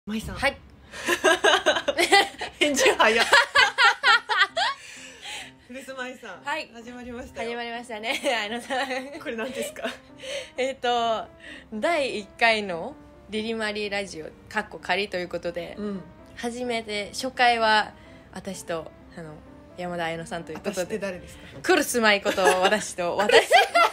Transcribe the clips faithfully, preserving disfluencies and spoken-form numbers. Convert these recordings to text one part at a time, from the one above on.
まいさん、 はい返事早っ古巣まいさん、 はい始まりましたよ。 始まりましたねあのさこれ何ですか？ えっとだいいっかいのリリマリーラジオかっこ仮ということで、 うん、 初めて初回は私とあの山田彩乃さんということ私ってで、 誰ですか？ クルスマイこと私と私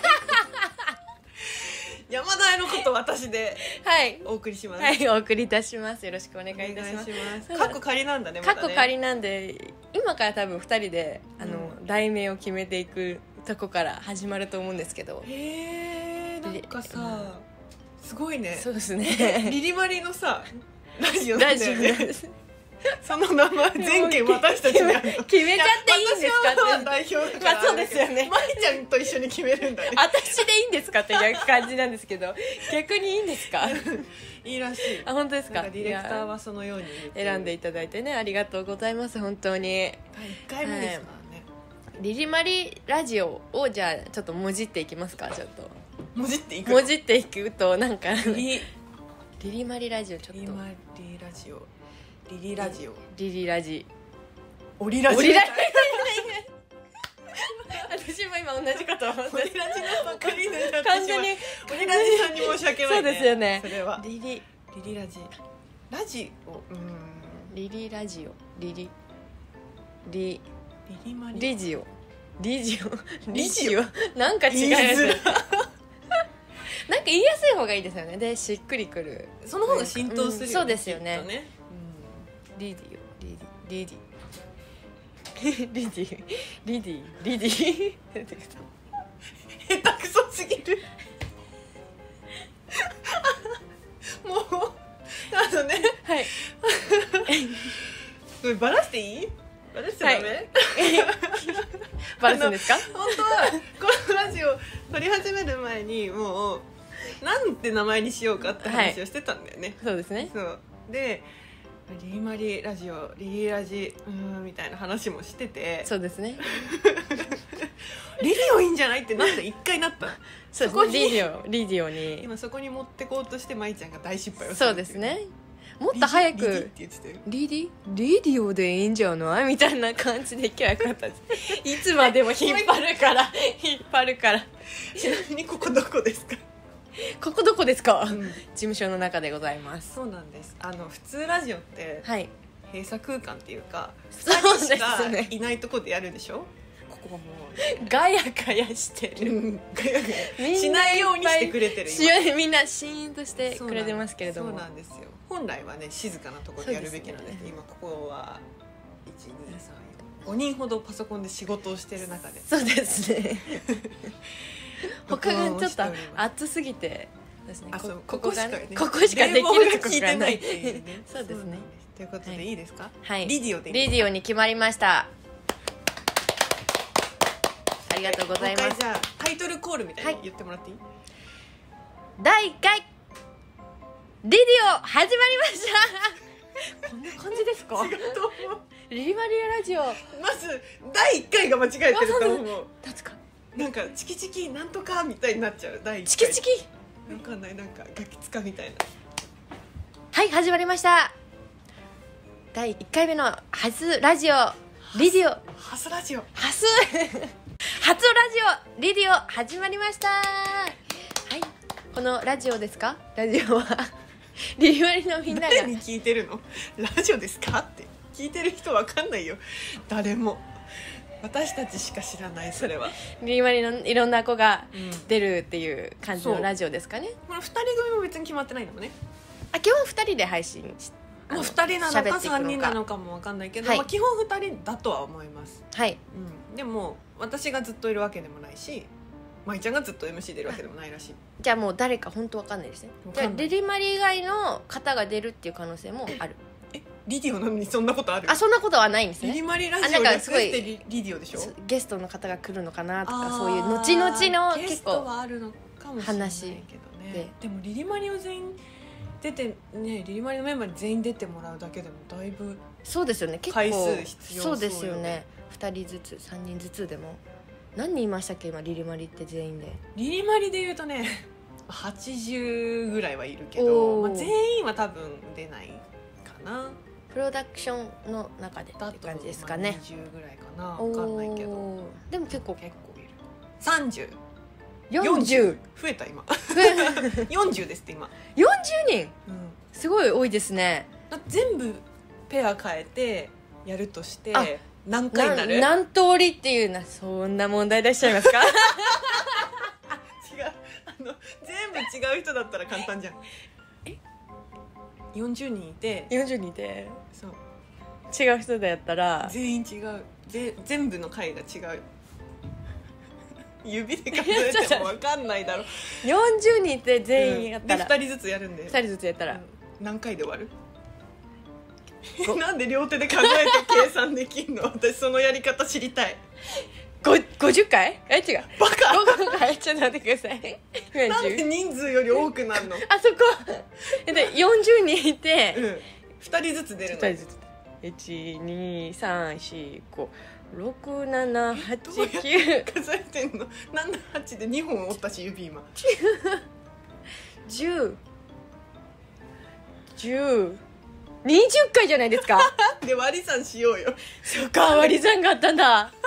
山田彩のこと私ではいお送りします。 はいお送りいたします。よろしくお願いいたしお願いますします。かっこ仮なんだね。 かっこまだね仮なんで今から多分ふたりであの、 うん、 題名を決めていくとこから始まると思うんですけど、 へえ、なんかさすごいね。 そうですねリリマリのさラジオなんだよラジオね。その名前全件私たちにあるの。 決めちゃっていいんですか私はって代表だから、 まあそうですよね。 まいちゃんと一緒に決めるんだね。 私でいいんですかっていう感じなんですけど逆にいいんですかいいらしい。 あ本当ですか。 なんかディレクターはそのように言ってる。 選んでいただいてねありがとうございます本当に。 だいいっかいめですからね、 リリマリラジオをじゃあちょっともじっていきますか。ちょっともじっていくもじっていくとなんかリリリマリラジオちょっとリマリラジオリリラジオリリラジオリラジオオリラジ私も今同じこと思ってオリラジのばかりで完全にオリラジさんに申し訳ないね。 そうですよね。 それはリリリリラジラジオうんリリラジオリリリリリマリリジオリジオリジオなんか違い言いますづらいなんか言いやすい方がいいですよね。でしっくりくるその方が浸透するよね、 うんそうですよねきっとね、 リディオリディリディリディリディリディうん、下手くそすぎるもうあのねはいこれバラしていい？バラしちゃダメ？ はいバラすんですか？ 本当はこのラジオ撮り始める前にもうなんて名前にしようかって話をしてたんだよね、 そうですね。 そうでリリマリラジオリリラジうーんみたいな話もしてて、 そうですね。 リディオいいんじゃないってなった一回なった。 そうそこにリディオリディオに今そこに持ってこうとしてまいちゃんが大失敗をする。 そうですね。もっと早くリディって言ってたよ。 リディリディオでいいんじゃないみたいな感じでいけばよかったですいつまでも引っ張るから引っ張るからちなみにここどこですか？ ここどこですか、 うん、 事務所の中でございます。 そうなんです。あの普通ラジオってはい閉鎖空間っていうかそうですふたりしかねいないとこでやるでしょ。ここはもうガヤガヤしてるうんガヤガみんなヤしないようにしてくれてるし今。 みんなシーンとしてくれてますけれども、 そうなんですよ。本来はね静かなところでやるべきなんですけど、 そうですね今ここはいちにさんよんごにんほどパソコンで仕事をしてる中でそうですね他がちょっと録音をしております暑すぎてですね。 あそうこここしかこがねねここしかできるとこ冷房が効いてがないないっていうねそうですね。 ということでいいですか？ はいリディオでいいリディオに決まりました。ありがとうございます。 もう一回じゃあタイトルコールみたいに言ってもらっていい？ だいいっかいリディオ始まりましたこんな感じですか？ 違うと思う。 リリマリアラジオまずだいいっかいが間違えてると思う。 立つかなんかチキチキなんとかみたいになっちゃう。だいいっかいチキチキわかんない。なんかガキツカみたいな。 はい始まりました。だいいっかいめの初ラジオリディオハスラジオ初初ラジオリディオ始まりました。はいこのラジオですか？ラジオはリリマリのみんなが誰に聞いてるの？ラジオですかって聞いてる人わかんないよ。誰も。私たちしか知らない。それはリリマリのいろんな子がうん出るっていう感じのラジオですかね。 このふたり組も別に決まってないのもね。 あ基本ふたりで配信しあのもうふたりなのか喋っていくさんにんなのかもわかんないけど、 はいまあ、基本ふたりだとは思います、 はいうん、でも私がずっといるわけでもないしまいちゃんがずっと エムシー 出るわけでもないらしい。 じゃあもう誰か本当わかんないですね。じゃあわかんないリリマリ以外の方が出るっていう可能性もある。 えリディオなのにそんなことある？ あそんなことはないんですリリね。 マリラジオあなんか略すごいしてリリディオでしょ。 ゲストの方が来るのかなとかあーそういう後々のゲスト結構はあるのかもしれないけどねででもリリマリを全員出てねリリマリのメンバーに全員出てもらうだけでもだいぶそうですよね結構回数必要そうですよそうよね。ふたりずつさんにんずつでも何人いましたっけ今リリマリって全員で。 リリマリで言うとねはちじゅうぐらいはいるけおど、 ーまあ、全員は多分出ないな。 プロダクションの中でって感じですかね。 にじゅうぐらいかな、分かんないけど。 おーでも結構結構いる。さんじゅう、 よんじゅう増えた今よんじゅうですって今、 よんじゅうにんうん、 すごい多いですね。 だ全部ペア変えてやるとしてあ何回になる？ な何通りっていうな、そんな問題出しちゃいますか違う、あの全部違う人だったら簡単じゃん。えよんじゅうにんいて、 よんじゅうにんでそう違う人だったら全員違う、ぜ全部の回が違う指で数えても分かんないだろよんじゅうにんって全員やったら、 うん、でふたりずつやるんでふたりずつやったら、 うん、何回で終わる？ ごなんで両手で考えて計算できんの？私そのやり方知りたい。 ごごじゅっかい？え違う、 バカごかいちょっと待ってくださいなんで人数より多くなるの？ あそこでよんじゅうにんいて、 うん、ふたりずつ出るの。 ふたりずついちにさんよんごろくななはちきゅう数えてんの？ななはちでにほん折ったし指今じゅうじゅうにじゅっかいじゃないですかで割り算しようよ。 そうか、割り算があったんだあ、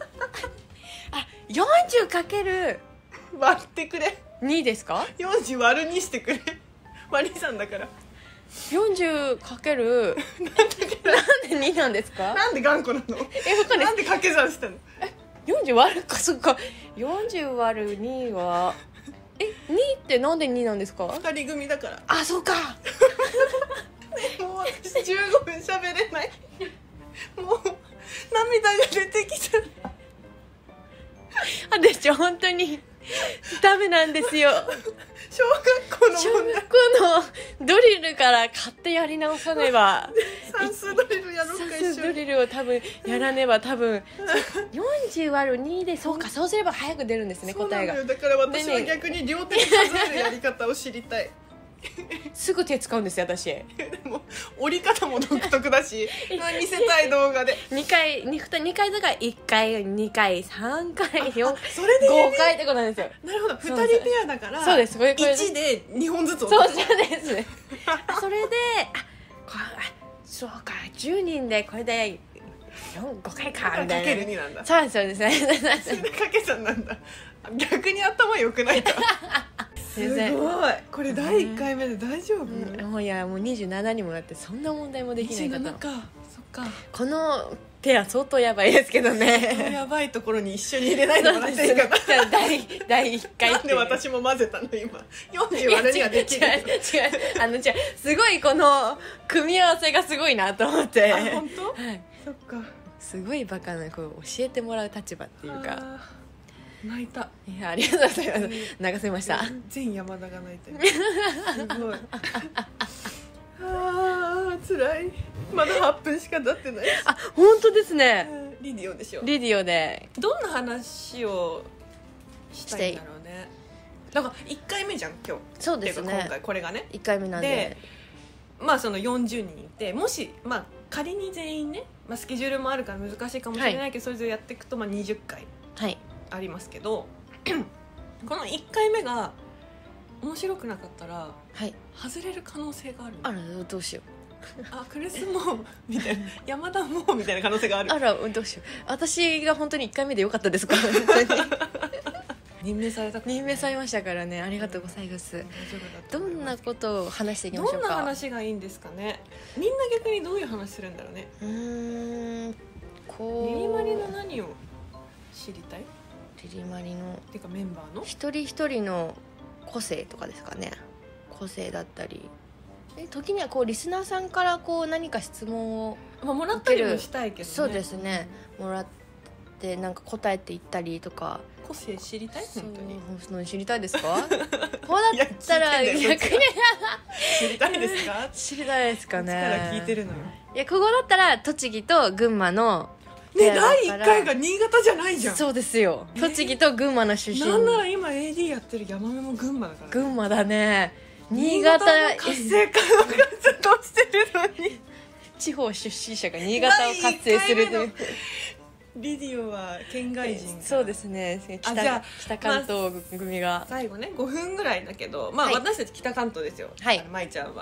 よんじゅうかける割ってくれ。 にですか？ よんじゅう割るにしてくれ。割り算だから。 よんじゅうかけるなんでになんですか？ なんで頑固なの？ え、わかんないなんで掛け算したの？ よんじゅう割るか、そっか、よんじゅう割るにはえ、にってなんでになんですか？ ふたり組だから。 あ、そうかもう私じゅうごふん喋れない。もう涙が出てきた。 私本当にダメなんですよ。 小学校の小問題、 学校のドリルから買ってやり直さねば、 算数ドリルやろうか算数一緒に。 ドリルを多分やらねば多分よんじゅう割るにで、そうか、そうすれば早く出るんですね、 そうな答えが。 のよ。だから私は逆に両手で数えるやり方を知りたい。 すぐ手使うんですよ私。 でも折り方も独特だし見せたい動画でにかい 2, 2回だからいっかいにかいさんかいよんそれでごかいってことなんですよ。 なるほど、ふたりペアだからそうですこれこれいちでにほんずつそうそうですあそれであこあそうかじゅうにんでこれでよん、ごかいかみたいな。 かけるになんだ。 そうですそうですねそれでかけ算なんだ。逆に頭良くないかすごい。これだいいっかいめで大丈夫？ うん、もういやもうにじゅうななにもなってそんな問題もできない方にじゅうななか。そっか。 このペア相当やばいですけどねやばいところに一緒に入れないでもらっていいかな。 第第いっかいなんで私も混ぜたの今。よんじゅう割るにはできる。 違う違うあの違うすごいこの組み合わせがすごいなと思ってあ本当？ はい、 そっか。 すごいバカなこう教えてもらう立場っていうか。 泣いた。 いやありがとうございます流せました。 全山田が泣いてる。すごい。あー辛い。まだはっぷんしか経ってない。 あ本当ですね。 リディオでしょ。 リディオでどんな話をしたいんだろうね。なんかいっかいめじゃん今日。 そうですね。 今回これがねいっかいめなんで、 でまあそのよんじゅうにんいて、もしまあ仮に全員ね、まあ、スケジュールもあるから難しいかもしれないけど、はい、それぞれやっていくとまあにじゅっかいありますけど、はい、このいっかいめが面白くなかったら、はい、外れる可能性がある。 あらどうしようあクレスもみたいな山田もみたいな可能性がある。 あらどうしよう。私が本当にいっかいめでよかったですか任命されたから、ね、 任命されましたからね。ありがとうございます、うん、大丈夫だと思います。どんなことを話していきましょうか。 どんな話がいいんですかね。みんな逆にどういう話するんだろうね。 うーんこうリリマリの何を知りたい？ リリマリのてかメンバーの一人一人の個性とかですかね。個性だったり時にはこうリスナーさんからこう何か質問を、 まあ、もらったりもしたいけどね。 そうですね、もらってなんか答えていったりとか。 個性知りたい？本当に本当に知りたいですか？こうだったら逆に知りたいですか？ 知りたいですかね。 から聞いてるのよ。 いやここだったら栃木と群馬のね、だいいっかいが新潟じゃないじゃん。 そうですよ、えー、栃木と群馬の出身。 なんなら今 エーディー やってるヤマメも群馬だから、ね、 群馬だね。新潟の活性化の活動してるのに地方出身者が新潟を活性するという。 リディオは県外人か。 そうですね。北、北関東組が、 まあ、最後ねごふんぐらいだけど、まあ、はい、私たち北関東ですよ。はい。舞ちゃんは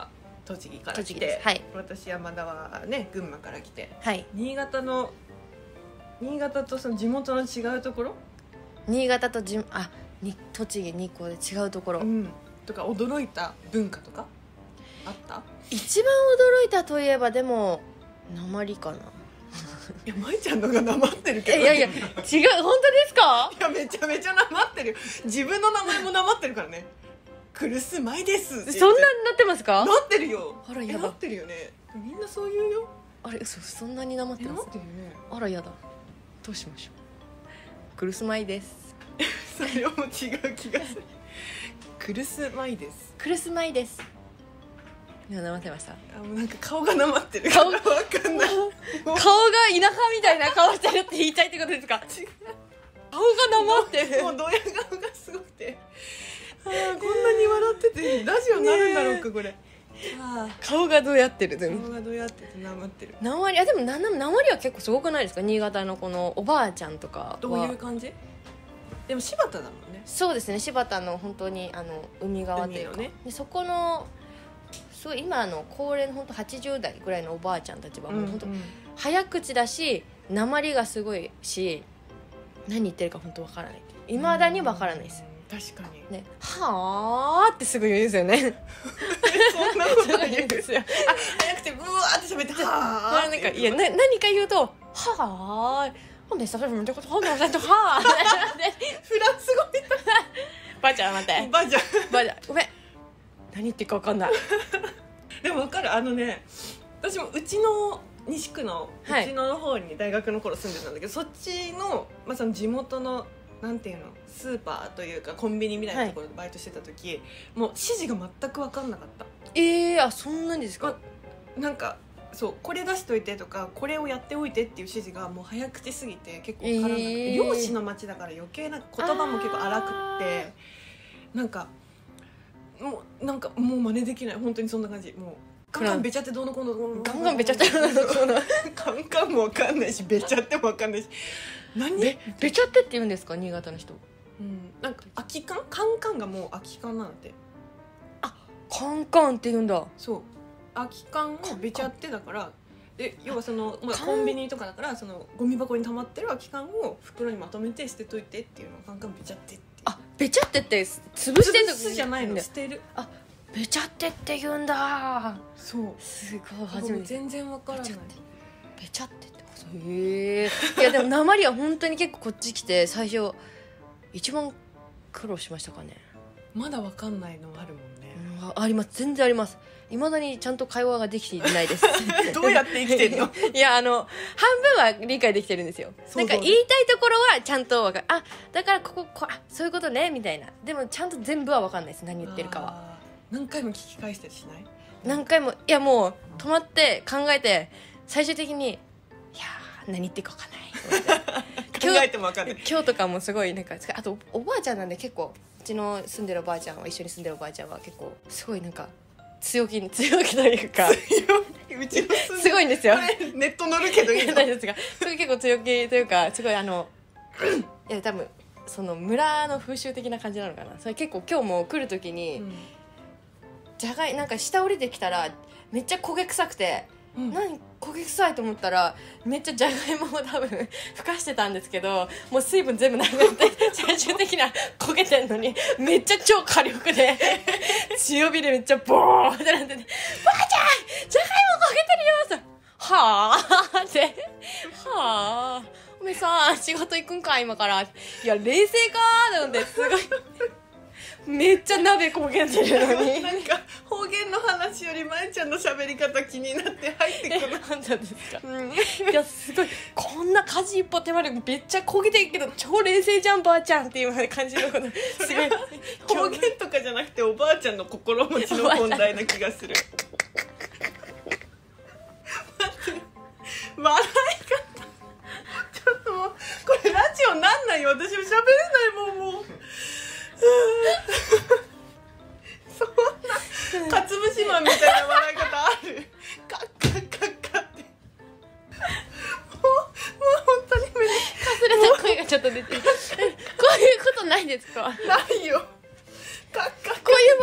栃木から来栃木でて、 す、はい、 私山田はね群馬から来て、 はい、 新潟の新潟とその地元の違うところ、 新潟とじあに栃木日光で違うところ、 うん、とか驚いた文化とかあった？ 一番驚いたといえばでも訛りかな。 いや舞ちゃんのがなまってるけど、 いやいや違う、本当ですか？ いやめちゃめちゃなまってるよ。自分の名前もなまってるからね。クルスマイですって言ってそんなになってますか？ なってるよ。 あらやだ。 なってるよね。みんなそう言うよ。 あれ嘘、そんなになまってます？ なってるよね。 あらやだ。どうしましょう。クルスマイです。 それはもう違う気がする。クルスマイです。 クルスマイです。今なまってました。 あ、もうなんか顔がなまってる。 顔がわかんない。 顔が田舎みたいな顔してるって言いたいってことですか？ 違う。 顔がなまってる。 もうドヤ顔がすごくて、ああこんなに笑っててラジオになるんだろうかこれ。あ顔がどうやってる。でも顔がどうやっててなまってる。 なまり、あでもなななまりは結構すごくないですか？新潟のこのおばあちゃんとかはどういう感じ？でも柴田だもんね。 そうですね、柴田の本当にあの海側というか、 海のね、 でそこのそう今の高齢の本当はちじゅう代ぐらいのおばあちゃんたちはもう本当、うんうん、早口だし訛りがすごいし何言ってるか本当わからない。いまだにわからないです。 確かにね、はーってすぐ言うんですよね。 そんなことない言うんですよ。 あ、早くてブワーって喋ってはーなんかいやな何か言うとはーいほんでさそれもってことほんでさはーフランス語みたい。 ばあちゃん待ってばあちゃんばあちゃんごめん何言ってるか分かんない。 でも分かる。あのね私もうちの西区のうちの方に大学の頃住んでたんだけど、はい、そっちの、まあ、その地元のなんていうのスーパーというかコンビニみたいなところでバイトしてた時、はい、もう指示が全く分かんなかった。 えー、あそんなにですか？ ま、なんかそうこれ出しといてとかこれをやっておいてっていう指示がもう早口すぎて結構分からなくて、えー、漁師の町だから余計な言葉も結構荒くってなんかもうなんかもう真似できない。本当にそんな感じ。もうガンガンべちゃってどうのこうのガンガンべちゃってどうのこうのカンカンも分かんないしべちゃっても分かんないし何べべちゃってって言うんですか新潟の人？ うん、なんか空き缶カンカンがもう空き缶なんて。 あカンカンって言うんだ。 そう空き缶をべちゃってだからで要はその、まあ、コンビニとかだからそのゴミ箱に溜まってる空き缶を袋にまとめて捨てといてっていうのをカンカンべちゃってってあべちゃってって潰してんの？ 潰すじゃないの捨てる。あべちゃってって言うんだ。 そうすごい初めて。 全然わからない。 べちゃってってへえ。いやでも訛りは本当に結構こっち来て最初一番苦労しましたかね。 まだわかんないのあるもんね、 うん、あります。全然あります。いまだにちゃんと会話ができていないですどうやって生きてんの？ いやあの半分は理解できてるんですよ。なんか言いたいところはちゃんと分かる。あだからこここあそういうことねみたいな。でもちゃんと全部は分かんないです。何言ってるかは。 何回も聞き返したりしない？ 何回もいやもう止まって考えて最終的にいや何言ってるか分かんない考えても分かんない。 今日とかもすごいなんかあとおばあちゃんなんで結構うちの住んでるおばあちゃんは一緒に住んでるおばあちゃんは結構すごいなんか強気強気というかうちのすごいんですよ。 ネット乗るけどいいの？ 大丈夫ですか？すごい結構強気というかすごいあのいや多分その村の風習的な感じなのかな。それ結構今日も来る時に、うん、じゃがいなんか下降りてきたらめっちゃ焦げ臭くて、うん、何焦げ臭いと思ったらめっちゃじゃがいもを多分ふかしてたんですけどもう水分全部なくなって最終的な焦げてんのにめっちゃ超火力で強火でめっちゃボーってなってて「ばあちゃんじゃがいも焦げてるよ」ってはぁってはぁおめさん仕事行くんか今からいや冷静かーって思ってすごいめっちゃ鍋焦げてるのになんか方言の話よりまえちゃんの喋り方気になって入ってくる。 なんですか、うん、いやすごいこんな家事一歩手間でめっちゃ焦げてるけど超冷静じゃんばあちゃんっていう感じのことすごい方言とかじゃなくておばあちゃんの心持ちの問題な気がする。笑い方ちょっともうこれラジオなんないよ。私も喋れないもんもうそんなかつぶしマンみたいな笑い方ある？カッカッカッカッってもうもう本当に目にかすれた声がちょっと出てるこういうことないですか？ ないよ。カッカッカッこういう笑い方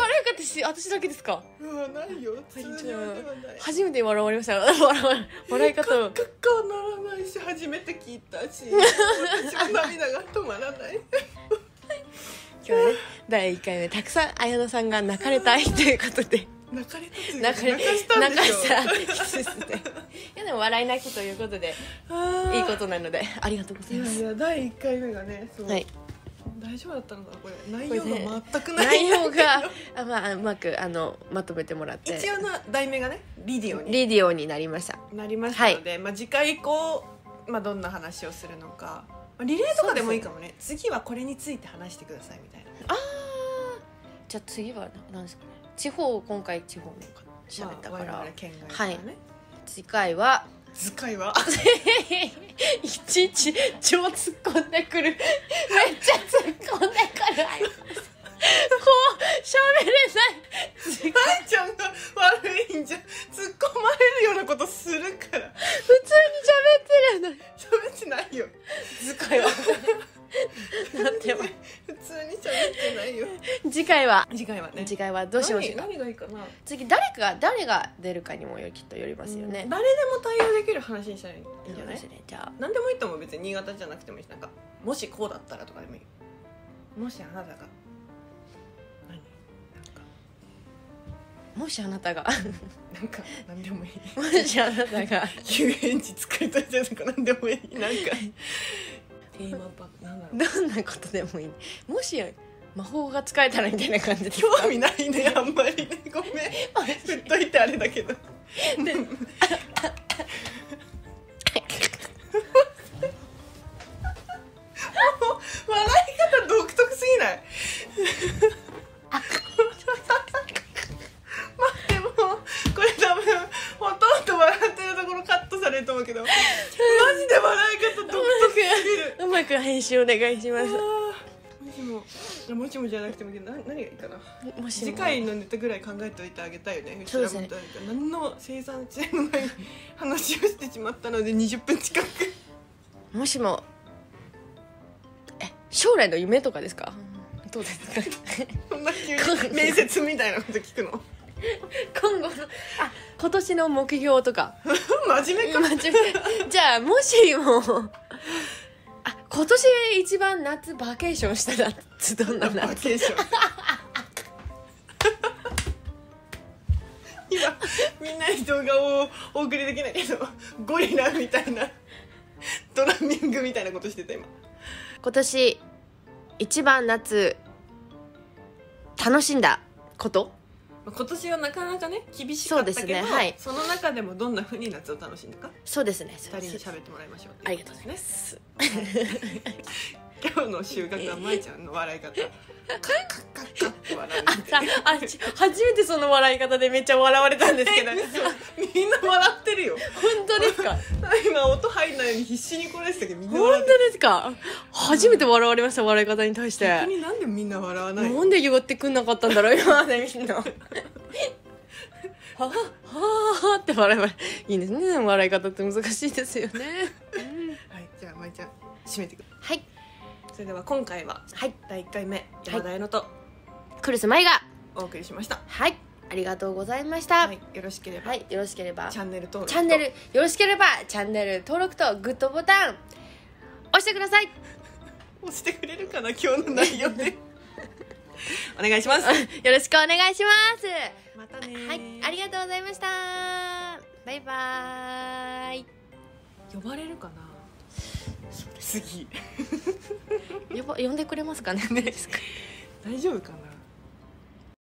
私私だけですか？ うわないよ、通常ではない。 初めて笑われました笑笑い方をカッカッカはならないし、初めて聞いたし私も涙が止まらない今日はねだいいっかいめたくさん綾乃さんが泣かれたいということで泣かれたという泣かれ泣かしたんでしょ。 泣かしたですね。いやでも笑い泣きということでいいことなのでありがとうございます。 いやいやだいいっかいめがね、そう、 はい、 大丈夫だったのかなこれ、内容が全くない、 内容があ、まあ、うまくあのまとめてもらって一応の題名がねリディオにリディオになりましたなりましたので、はい、まあ、次回以降、まあ、どんな話をするのか、まあ、リレーとかでもいいかもね。次はこれについて話してくださいみたいな。 あーじゃあ次は何ですかね。地方今回地方の喋ったから、 まあ、我々県外からね、はい、 次回は次回はいちいち超突っ込んでくるめっちゃ突っ込んでくるこう喋れない愛ちゃんが悪いんじゃん。突っ込まれるようなことするから。普通に喋ってるのに喋ってないよ。 次回はなんても普通に喋ってないよ。 次回は次回はね次回はどうしましょうか。 何がいいかな。 次誰か誰が出るかにもよきっとよりますよね、 うん、誰でも対応できる話にしたらいいんじゃない？ ね、じゃあ何でもいいと思う。別に新潟じゃなくてもいいし、なんかもしこうだったらとかでもいい。もしあなたが何なんかもしあなたがなんか何でもいい。 もしあなたが遊園地作りたいじゃなく何でもいい。なんかテーマパークなんだろう。 どんなことでもいい。もし魔法が使えたらみたいな感じで興味ないねあんまりね。ごめん振っといてあれだけどで笑い方独特すぎない？まあでもこれ多分ほとんど笑ってるところカットされると思うけどマジで笑い方独特すぎる。 うまく編集お願いします。 もしももしもじゃなくてもいいけど何がいいかな。 もしも次回のネタぐらい考えておいてあげたいよね。 そうですね。 何の生産性のない話をしてしまったのでにじゅっぷん近く。 もしもえ将来の夢とかですか？どうですか？ そんな急に面接みたいなこと聞くの？ 今後のあ今年の目標とか真面目か。 真面目。じゃあもしもあ今年一番夏バケーションした夏どんな夏？ バケーション今みんなに動画をお送りできないけどゴリラみたいなドラミングみたいなことしてた今。 今年一番夏楽しんだこと？ 今年はなかなかね厳しかったけど、そうですね、はい、その中でもどんな風に夏を楽しんだか。 そうですね。 ふたりに喋ってもらいましょう。 ありがとうございます。 今日の収穫はまいちゃんの笑い方。カッカッカッカッって笑う。 ああ初めてその笑い方でめっちゃ笑われたんですけど。 みんな笑ってるよ。 本当ですか？ 今音入んないように必死にこれしたけどみんな笑ってる。本当ですか？初めて笑われました笑い方に対して。 逆になんでみんな笑わないの？ なんで言ってくんなかったんだろう今までみんな。はあはあって笑い笑いいいですね。笑い方って難しいですよね。うん、はいじゃあまいちゃん締めてください。はい。 それでは今回は、はい、だいいっかいめ山田彩乃とクルスマイがお送りしました。 はいありがとうございました、 はい、よろしければ、 はい、よろしければチャンネル登録チャンネルよろしければチャンネル登録とグッドボタン押してください。 押してくれるかな今日の内容でお願いします。 よろしくお願いします。 またね。 はいありがとうございました。バイバーイ。 呼ばれるかな次呼ば呼んでくれますかね。 大丈夫かな。